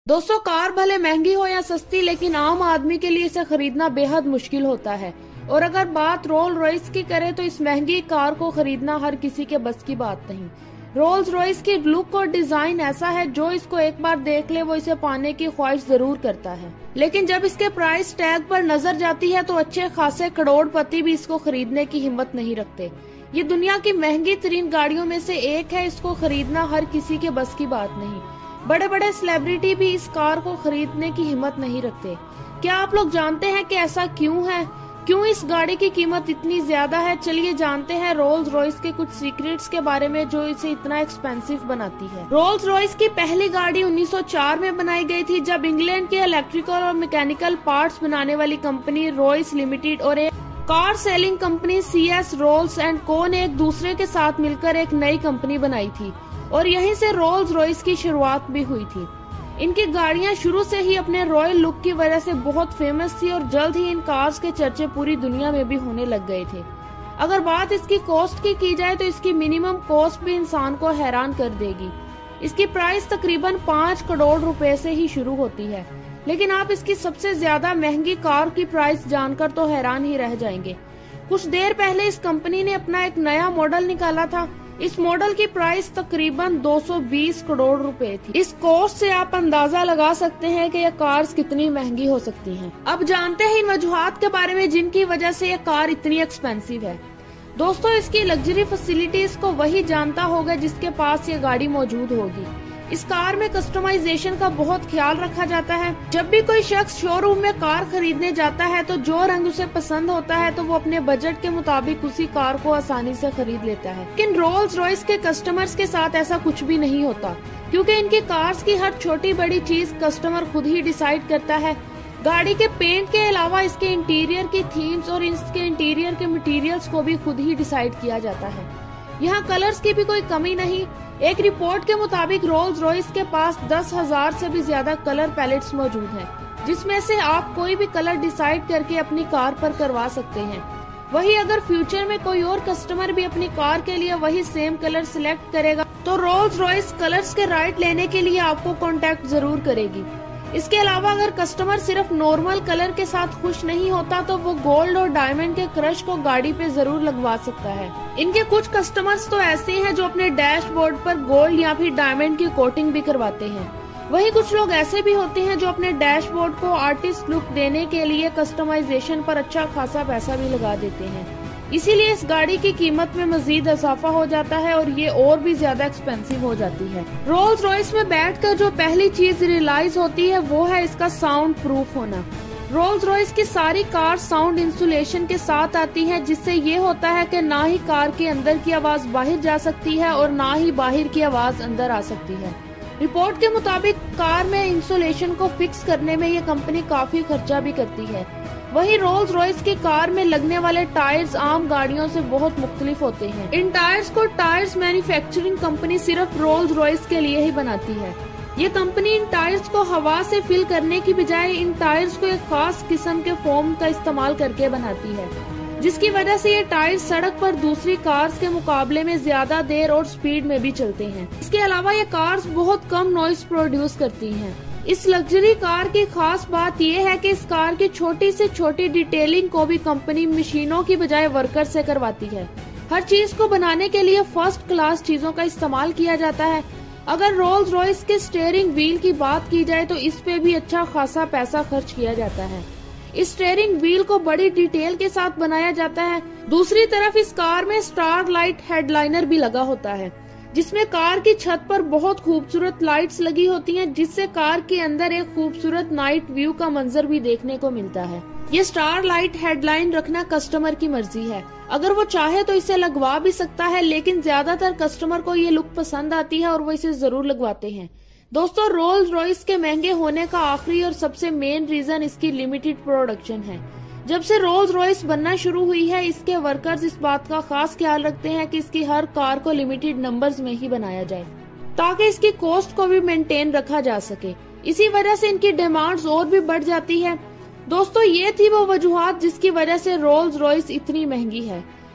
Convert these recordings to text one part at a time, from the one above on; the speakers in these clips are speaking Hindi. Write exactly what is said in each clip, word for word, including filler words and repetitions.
दोस्तों, कार भले महंगी हो या सस्ती, लेकिन आम आदमी के लिए इसे खरीदना बेहद मुश्किल होता है। और अगर बात रोल्स रॉयस की करें तो इस महंगी कार को खरीदना हर किसी के बस की बात नहीं। रोल्स रॉयस की लुक और डिजाइन ऐसा है जो इसको एक बार देख ले वो इसे पाने की ख्वाहिश जरूर करता है, लेकिन जब इसके प्राइस टैग पर नजर जाती है तो अच्छे खासे करोड़पति भी इसको खरीदने की हिम्मत नहीं रखते। ये दुनिया की महंगी तरीन गाड़ियों में से एक है, इसको खरीदना हर किसी के बस की बात नहीं। बड़े बड़े सेलिब्रिटी भी इस कार को खरीदने की हिम्मत नहीं रखते। क्या आप लोग जानते हैं कि ऐसा क्यों है? क्यों इस गाड़ी की कीमत इतनी ज्यादा है? चलिए जानते हैं रोल्स रॉयस के कुछ सीक्रेट्स के बारे में जो इसे इतना एक्सपेंसिव बनाती है। रोल्स रॉयस की पहली गाड़ी उन्नीस सौ चार में बनाई गई थी, जब इंग्लैंड के इलेक्ट्रिकल और मैकेनिकल पार्ट्स बनाने वाली कंपनी रॉयस लिमिटेड और एक car selling company C S Rolls and को ने एक दूसरे के साथ मिलकर एक नई कंपनी बनाई थी और यहीं से रोल्स रॉयस की शुरुआत भी हुई थी। इनकी गाड़ियां शुरू से ही अपने रॉयल लुक की वजह से बहुत फेमस थी और जल्द ही इन कार्स के चर्चे पूरी दुनिया में भी होने लग गए थे। अगर बात इसकी कॉस्ट की की जाए तो इसकी मिनिमम कॉस्ट भी इंसान को हैरान कर देगी। इसकी प्राइस तकरीबन पाँच करोड़ रुपए से ही शुरू होती है, लेकिन आप इसकी सबसे ज्यादा महंगी कार की प्राइस जानकर तो हैरान ही रह जाएंगे। कुछ देर पहले इस कंपनी ने अपना एक नया मॉडल निकाला था। इस मॉडल की प्राइस तकरीबन दो सौ बीस करोड़ रुपए थी। इस कॉस्ट से आप अंदाजा लगा सकते हैं कि यह कार्स कितनी महंगी हो सकती हैं। अब जानते हैं इन वजूहात के बारे में जिनकी वजह से यह कार इतनी एक्सपेंसिव है। दोस्तों, इसकी लग्जरी फैसिलिटीज को वही जानता होगा जिसके पास ये गाड़ी मौजूद होगी। इस कार में कस्टमाइजेशन का बहुत ख्याल रखा जाता है। जब भी कोई शख्स शोरूम में कार खरीदने जाता है तो जो रंग उसे पसंद होता है तो वो अपने बजट के मुताबिक उसी कार को आसानी से खरीद लेता है। लेकिन रोल्स रॉयस के कस्टमर्स के साथ ऐसा कुछ भी नहीं होता, क्योंकि इनकी कार्स की हर छोटी बड़ी चीज कस्टमर खुद ही डिसाइड करता है। गाड़ी के पेंट के अलावा इसके इंटीरियर की थीम्स और इसके इंटीरियर के मटेरियल्स को भी खुद ही डिसाइड किया जाता है। यहाँ कलर्स की भी कोई कमी नहीं। एक रिपोर्ट के मुताबिक रोल्स रॉयस के पास दस हजार से भी ज्यादा कलर पैलेट्स मौजूद हैं, जिसमें से आप कोई भी कलर डिसाइड करके अपनी कार पर करवा सकते हैं। वही अगर फ्यूचर में कोई और कस्टमर भी अपनी कार के लिए वही सेम कलर सिलेक्ट करेगा तो रोल्स रॉयस कलर्स के राइट लेने के लिए आपको कांटेक्ट जरूर करेगी। इसके अलावा अगर कस्टमर सिर्फ नॉर्मल कलर के साथ खुश नहीं होता तो वो गोल्ड और डायमंड के क्रश को गाड़ी पे जरूर लगवा सकता है। इनके कुछ कस्टमर्स तो ऐसे हैं जो अपने डैशबोर्ड पर गोल्ड या फिर डायमंड की कोटिंग भी करवाते हैं। वहीं कुछ लोग ऐसे भी होते हैं जो अपने डैशबोर्ड को आर्टिस्ट लुक देने के लिए कस्टमाइजेशन पर अच्छा खासा पैसा भी लगा देते हैं। इसीलिए इस गाड़ी की कीमत में मजीद इजाफा हो जाता है और ये और भी ज्यादा एक्सपेंसिव हो जाती है। रोल्स रॉयस में बैठकर जो पहली चीज रियलाइज होती है वो है इसका साउंड प्रूफ होना। रोल्स रॉयस की सारी कार साउंड इंसुलेशन के साथ आती है, जिससे ये होता है कि ना ही कार के अंदर की आवाज बाहर जा सकती है और ना ही बाहर की आवाज अंदर आ सकती है। रिपोर्ट के मुताबिक कार में इंसुलेशन को फिक्स करने में ये कंपनी काफी खर्चा भी करती है। वहीं रोल्स रॉयस की कार में लगने वाले टायर्स आम गाड़ियों से बहुत मुख्तलिफ होते हैं। इन टायर्स को टायर्स मैन्युफैक्चरिंग कंपनी सिर्फ रोल्स रॉयस के लिए ही बनाती है। ये कंपनी इन टायर्स को हवा से फिल करने की बजाय इन टायर्स को एक खास किस्म के फोम का इस्तेमाल करके बनाती है, जिसकी वजह से ये टायर्स सड़क पर दूसरी कार्स के मुकाबले में ज्यादा देर और स्पीड में भी चलते हैं। इसके अलावा ये कार्स बहुत कम नॉइस प्रोड्यूस करती हैं। इस लग्जरी कार की खास बात यह है कि इस कार की छोटी से छोटी डिटेलिंग को भी कंपनी मशीनों की बजाय वर्कर से करवाती है। हर चीज को बनाने के लिए फर्स्ट क्लास चीजों का इस्तेमाल किया जाता है। अगर रोल्स रॉयस के स्टीयरिंग व्हील की बात की जाए तो इस पे भी अच्छा खासा पैसा खर्च किया जाता है। इस स्टीयरिंग व्हील को बड़ी डिटेल के साथ बनाया जाता है। दूसरी तरफ इस कार में स्टार लाइट हेडलाइनर भी लगा होता है, जिसमें कार की छत पर बहुत खूबसूरत लाइट्स लगी होती हैं, जिससे कार के अंदर एक खूबसूरत नाइट व्यू का मंजर भी देखने को मिलता है। ये स्टार लाइट हेडलाइन रखना कस्टमर की मर्जी है। अगर वो चाहे तो इसे लगवा भी सकता है, लेकिन ज्यादातर कस्टमर को ये लुक पसंद आती है और वो इसे जरूर लगवाते हैं। दोस्तों, रोल्स रॉयस के महंगे होने का आखिरी और सबसे मेन रीजन इसकी लिमिटेड प्रोडक्शन है। जब से रोल्स रॉयस बनना शुरू हुई है, इसके वर्कर्स इस बात का खास ख्याल रखते हैं कि इसकी हर कार को लिमिटेड नंबर्स में ही बनाया जाए, ताकि इसकी कॉस्ट को भी मेंटेन रखा जा सके। इसी वजह से इनकी डिमांड्स और भी बढ़ जाती है। दोस्तों, ये थी वो वजूहात जिसकी वजह से रोल्स रॉयस इतनी महंगी है।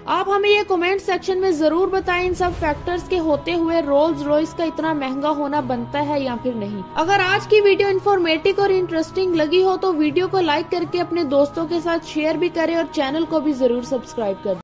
आप हमें ये कमेंट सेक्शन में जरूर बताएं, इन सब फैक्टर्स के होते हुए रोल्स रॉयस का इतना महंगा होना बनता है या फिर नहीं। अगर आज की वीडियो इन्फॉर्मेटिव और इंटरेस्टिंग लगी हो तो वीडियो को लाइक करके अपने दोस्तों के साथ शेयर भी करें और चैनल को भी जरूर सब्सक्राइब करें।